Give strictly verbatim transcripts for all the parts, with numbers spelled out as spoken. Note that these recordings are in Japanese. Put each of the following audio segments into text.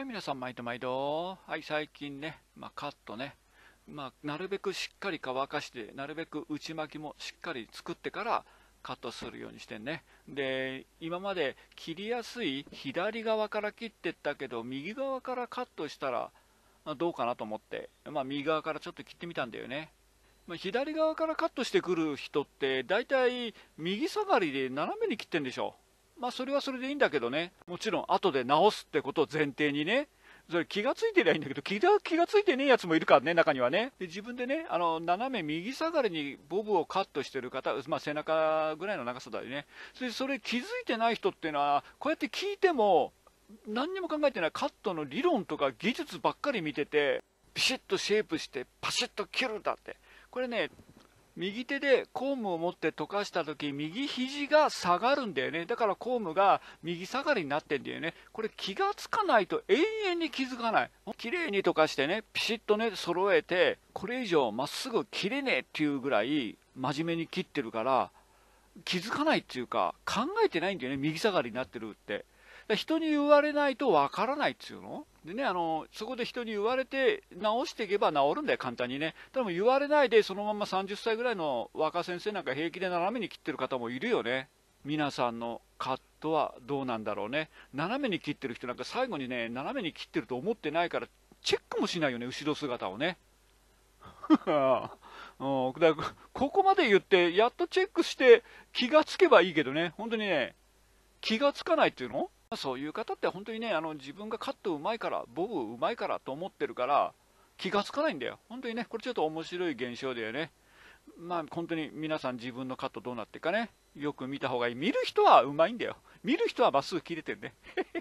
はい、皆さん、毎度毎度。はい、最近ね、まあ、カットね、まあ、なるべくしっかり乾かして、なるべく内巻きもしっかり作ってからカットするようにしてね。で、今まで切りやすい左側から切ってったけど、右側からカットしたらまあどうかなと思って、まあ、右側からちょっと切ってみたんだよね。まあ、左側からカットしてくる人って、だいたい右下がりで斜めに切ってんでしょ。まあそれはそれでいいんだけどね、もちろん後で直すってことを前提にね、それ気がついてりゃいいんだけど、気が気がついてねえやつもいるからね、中にはね。で自分でね、あの斜め右下がりにボブをカットしてる方、まあ、背中ぐらいの長さだよね。それそれ気づいてない人っていうのは、こうやって聞いても、何にも考えてない、カットの理論とか技術ばっかり見てて、ビシッとシェイプしてパシッと切るんだって。これね、右手でコームを持って溶かした時、右肘が下がるんだよね。だからコームが右下がりになってんだよね。これ気がつかないと永遠に気づかない。綺麗に溶かしてね、ピシッとね揃えて、これ以上まっすぐ切れねえっていうぐらい真面目に切ってるから、気づかないっていうか考えてないんだよね、右下がりになってるって。人に言われないとわからないっていうのでね、あのそこで人に言われて直していけば治るんだよ、簡単にね。でも言われないでそのままさんじゅっさいぐらいの若先生なんか平気で斜めに切ってる方もいるよね。皆さんのカットはどうなんだろうね。斜めに切ってる人なんか最後にね、斜めに切ってると思ってないからチェックもしないよね、後ろ姿をね。うん、だからここまで言ってやっとチェックして気がつけばいいけどね、本当にね、気がつかないっていうの。そういう方って本当にね、あの自分がカットうまいから、ボブうまいからと思ってるから気がつかないんだよ。本当にね、これちょっと面白い現象だよね。まあ本当に皆さん自分のカットどうなってるかね、よく見た方がいい。見る人はうまいんだよ。見る人はまっすぐ切れてるね。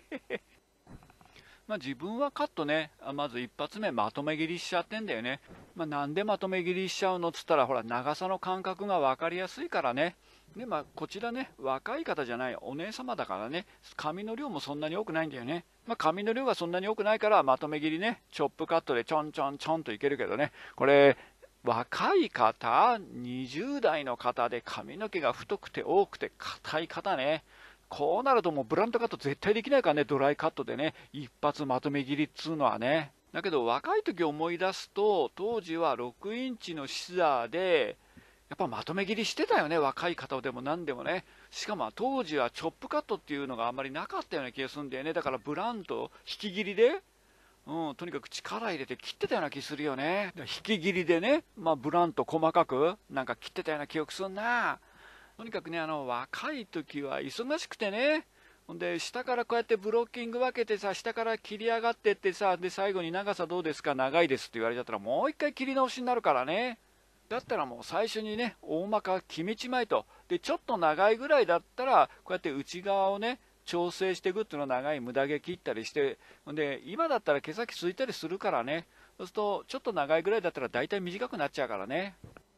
まあ自分はカットね、まず一発目まとめ切りしちゃってんだよね。まあ、なんでまとめ切りしちゃうのっつったら、ほら長さの感覚が分かりやすいからね。でまあ、こちらね、若い方じゃないお姉様だからね、髪の量もそんなに多くないんだよね。まあ、髪の量がそんなに多くないから、まとめ切りね、チョップカットでちょんちょんちょんといけるけどね、これ、若い方、にじゅう代の方で髪の毛が太くて多くて硬い方ね、こうなるともうブランドカット絶対できないからね、ドライカットでね、一発まとめ切りっつうのはね。だけど若い時思い出すと、当時はろくインチのシザーで、やっぱまとめ切りしてたよね、若い方でも何でもね。しかも当時はチョップカットっていうのがあんまりなかったような気がするんだよね。だからブラント、引き切りで、うん、とにかく力入れて切ってたような気するよね。引き切りでね、まあ、ブラント細かくなんか切ってたような記憶すんな。とにかくね、あの若い時は忙しくてね、ほんで下からこうやってブロッキング分けてさ、下から切り上がってってさ、で最後に長さどうですか、長いですって言われちゃったらもう一回切り直しになるからね。だったらもう最初にね、大まか決めちまいと。でちょっと長いぐらいだったらこうやって内側をね調整していくっていうのは、長い無駄毛切ったりして、ほんで今だったら毛先ついたりするからね。そうするとちょっと長いぐらいだったら大体短くなっちゃうからね。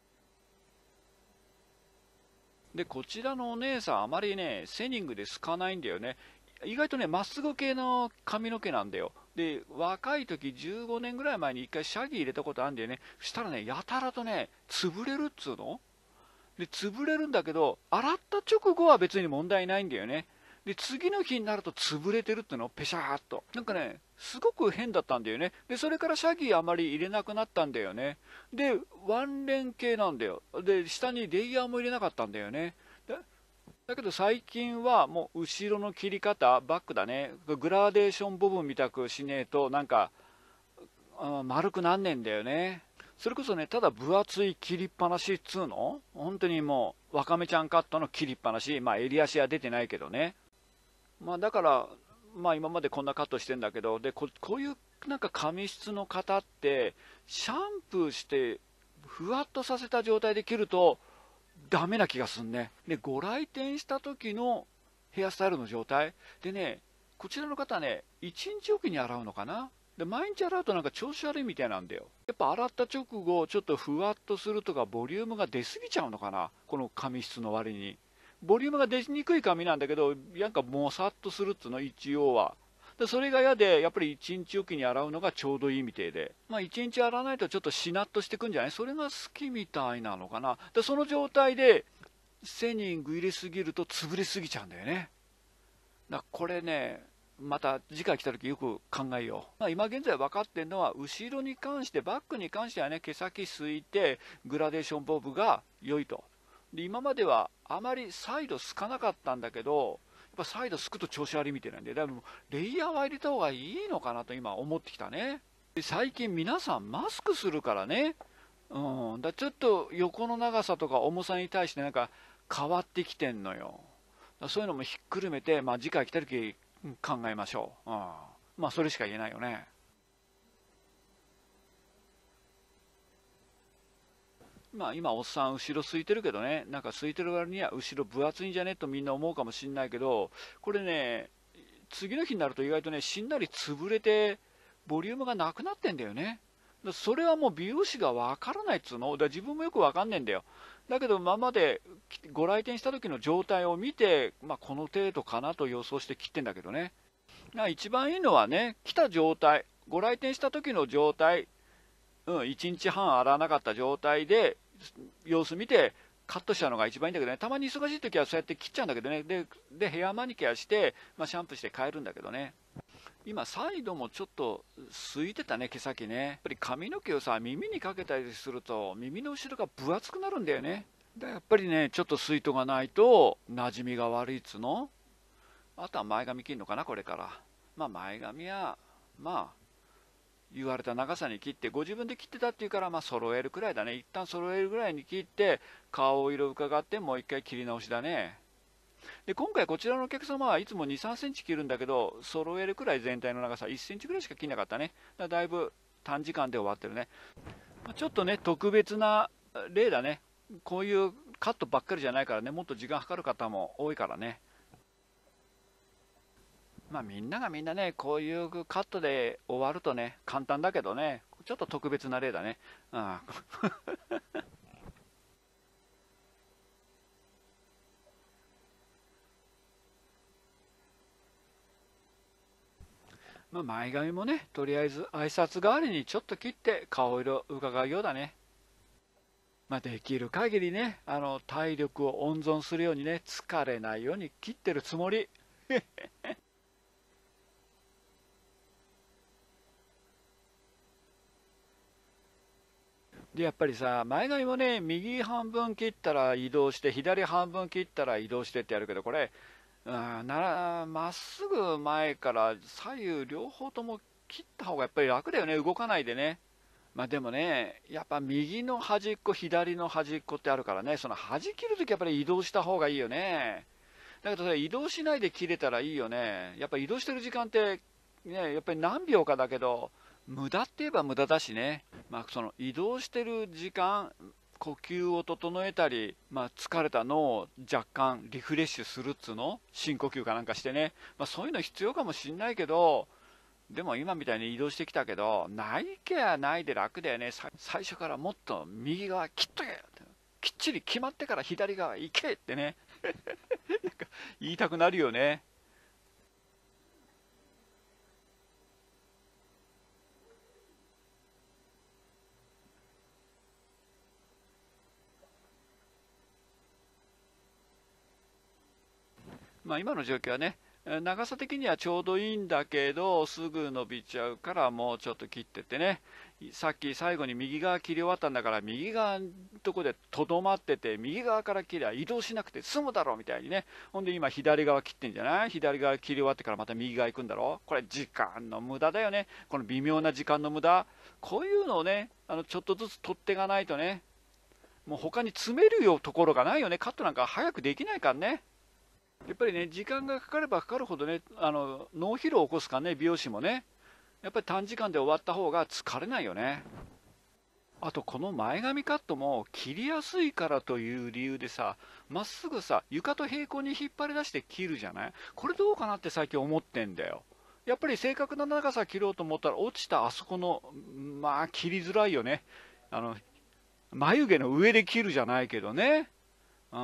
でこちらのお姉さん、あまりねセニングで透かないんだよね。意外とねまっすぐ系の髪の毛なんだよ。で若い時じゅうごねんぐらい前に一回シャギ入れたことあるんだよね。そしたらね、やたらとね潰れるっつうの。で潰れるんだけど、洗った直後は別に問題ないんだよね。で次の日になると潰れてるっていうの、ペシャーっと。なんかねすごく変だったんだよね。でそれからシャギあまり入れなくなったんだよね。でワンレン系なんだよ。で下にレイヤーも入れなかったんだよね。だだけど最近はもう後ろの切り方、バックだね、グラデーションボブみたくしねえとなんかあ丸くなんねえんだよね。それこそね、ただ分厚い切りっぱなしっつうの、本当にもうわかめちゃんカットの切りっぱなし、まあ襟足は出てないけどね。まあだから、まあ今までこんなカットしてんだけど、でここういうなんか髪質の方ってシャンプーしてふわっとさせた状態で切るとダメな気がすんね。でご来店した時のヘアスタイルの状態でね、こちらの方ねいちにちおきに洗うのかな。で毎日洗うとなんか調子悪いみたいなんだよ。やっぱ洗った直後ちょっとふわっとするとかボリュームが出すぎちゃうのかな、この髪質の割に。ボリュームが出にくい髪なんだけど、なんかもさっとするっつうの、一応は。でそれが嫌で、やっぱりいちにちおきに洗うのがちょうどいいみたいで、まあいちにち洗わないとちょっとしなっとしてくんじゃない、それが好きみたいなのかな。でその状態でセニング入れすぎると潰れすぎちゃうんだよね。だこれね、 また次回来た時よく考えよう。まあ、今現在分かってるのは、後ろに関して、バックに関してはね、毛先すいて、グラデーションボブが良いと。で、今まではあまりサイドすかなかったんだけど、やっぱサイドすくと調子悪いみたいなんで、だからレイヤーは入れた方がいいのかなと今思ってきたね。で最近皆さんマスクするからね、うん、だちょっと横の長さとか重さに対してなんか変わってきてんのよ。だそういうのもひっくるめて、まあ、次回来た時考えましょう。うん、まあそれしか言えないよね。まあ今おっさん後ろ空いてるけどね、なんか空いてる割には後ろ分厚いんじゃねとみんな思うかもしんないけど、これね、次の日になると意外とね、しんなり潰れて、ボリュームがなくなってんだよね。だそれはもう美容師がわからないっつうの。だから自分もよくわかんねえんだよ。だけど今までご来店した時の状態を見て、まあ、この程度かなと予想して切ってんだけどね。だから一番いいのはね、来た状態、ご来店した時の状態、うん、いちにちはん洗わなかった状態で様子見てカットしたのが一番いいんだけどね。たまに忙しい時はそうやって切っちゃうんだけどね。で、でヘアマニキュアして、まあ、シャンプーして変えるんだけどね。今サイドもちょっと空いてたね、毛先ね。やっぱり髪の毛をさ、耳にかけたりすると耳の後ろが分厚くなるんだよね。でやっぱりね、ちょっとスイートがないと馴染みが悪いっつの。あとは前髪切るのかな、これから。まあ前髪はまあ言われた長さに切って、ご自分で切ってたっていうから、まあ揃えるくらいだね。一旦揃えるぐらいに切って、顔色伺ってもう一回切り直しだね。で、今回こちらのお客様はいつもに、さんセンチ切るんだけど、揃えるくらい全体の長さいっセンチぐらいしか切んなかったね。だだいぶ短時間で終わってるね。ちょっとね、特別な例だね。こういうカットばっかりじゃないからね、もっと時間かかる方も多いからね。まあみんながみんなね、こういうカットで終わるとね、簡単だけどね、ちょっと特別な例だね。うん。まあ前髪もね、とりあえず挨拶代わりにちょっと切って顔色伺うようだね。まあできる限りね、あの体力を温存するようにね、疲れないように切ってるつもり。で、やっぱりさ、前髪もね、右半分切ったら移動して、左半分切ったら移動してってやるけど、これ、うん、なら、まっすぐ前から左右両方とも切った方がやっぱり楽だよね、動かないでね。まあでもね、やっぱ右の端っこ、左の端っこってあるからね、その端切るときやっぱり移動した方がいいよね。だけどさ、移動しないで切れたらいいよね。やっぱ移動してる時間って、ね、やっぱり何秒かだけど、無駄って言えば無駄だしね。まあその移動してる時間、呼吸を整えたり、まあ、疲れた脳を若干リフレッシュするっつうの、深呼吸かなんかしてね、まあ、そういうの必要かもしんないけど、でも今みたいに移動してきたけど、ないけやないで楽だよね。最初からもっと右側切っとけって、きっちり決まってから左側行けってね、なんか言いたくなるよね。まあ今の状況はね、長さ的にはちょうどいいんだけど、すぐ伸びちゃうからもうちょっと切ってってね。さっき最後に右側切り終わったんだから、右側のとこでとどまってて、右側から切りゃ移動しなくて済むだろうみたいにね。ほんで今左側切ってんじゃない？左側切り終わってからまた右側行くんだろう。これ時間の無駄だよね。この微妙な時間の無駄。こういうのをね、あのちょっとずつ取っていかないとね、もう他に詰めるよところがないよね。カットなんか早くできないからね。やっぱりね、時間がかかればかかるほどね、あの脳疲労を起こすからね、美容師もね、やっぱり短時間で終わった方が疲れないよね。あと、この前髪カットも切りやすいからという理由でさ、まっすぐさ、床と平行に引っ張り出して切るじゃない？これどうかなって最近思ってんだよ。やっぱり正確な長さ切ろうと思ったら、落ちたあそこの、まあ、切りづらいよね。あの、眉毛の上で切るじゃないけどね。うん。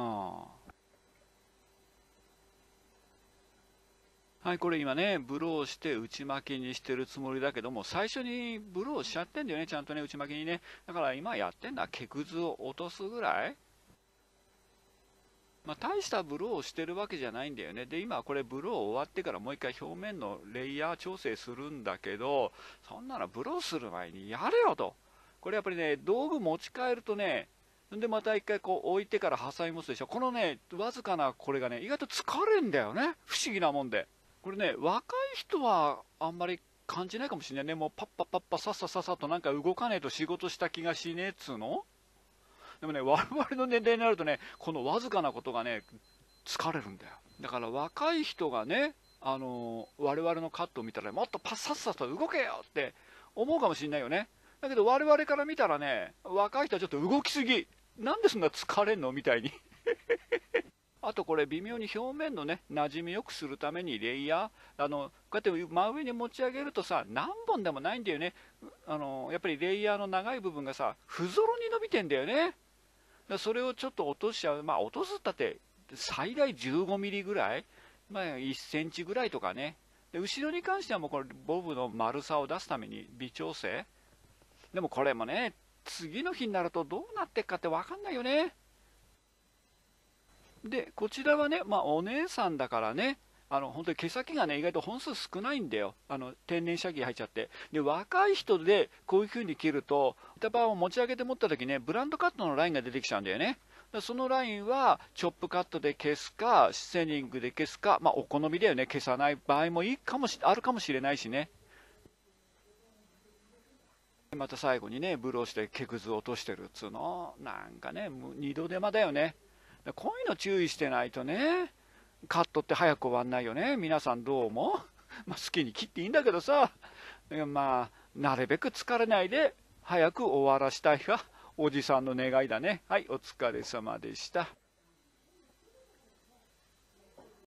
はい、これ今ね、ブローして内巻きにしてるつもりだけども、最初にブローしちゃってんだよね、ちゃんとね、内巻きにね。だから今やってんのは毛くずを落とすぐらい。 まあ、大したブローをしてるわけじゃないんだよね。で、今これブロー終わってからもう一回表面のレイヤー調整するんだけど、そんなのブローする前にやれよと。これやっぱりね、道具持ち帰るとね、でまた一回こう置いてから挟み持つでしょ。このね、わずかなこれがね、意外と疲れんだよね。不思議なもんで。これね、若い人はあんまり感じないかもしれないね。もうパッパパッパさっささっさとなんか動かねえと仕事した気がしねえっつうの。でもね、我々の年齢になるとね、このわずかなことがね、疲れるんだよ。だから若い人がね、あのー、我々のカットを見たら、もっとパッサッサと動けよって思うかもしれないよね。だけど我々から見たらね、若い人はちょっと動きすぎ。なんでそんな疲れんのみたいに。あとこれ微妙に表面のね、馴染みよくするためにレイヤー、あの、こうやって真上に持ち上げるとさ、何本でもないんだよね。あの、やっぱりレイヤーの長い部分がさ、不ぞろに伸びてんだよね。だそれをちょっと落としちゃう。まあ落とすったって最大じゅうごミリぐらい、まあいっセンチぐらいとかね。で後ろに関してはもうこれボブの丸さを出すために微調整。でもこれもね、次の日になるとどうなってっかって分かんないよね。で、こちらはね、まあお姉さんだからね、あの本当に毛先がね、意外と本数少ないんだよ。あの天然シャギ入っちゃって。で、若い人でこういう風に切ると、板バーを持ち上げて持った時ね、ブランドカットのラインが出てきちゃうんだよね。だからそのラインはチョップカットで消すか、セニングで消すか、まあお好みだよね。消さない場合もいいかもし、あるかもしれないしね。また最後にね、ブローして毛くずを落としてるっつうの。なんかね、もう二度手間だよね。こういうの注意してないとね、カットって早く終わんないよね。皆さんどう思う？まあ好きに切っていいんだけどさ、まあ、なるべく疲れないで早く終わらしたいがおじさんの願いだね。はい、お疲れ様でした。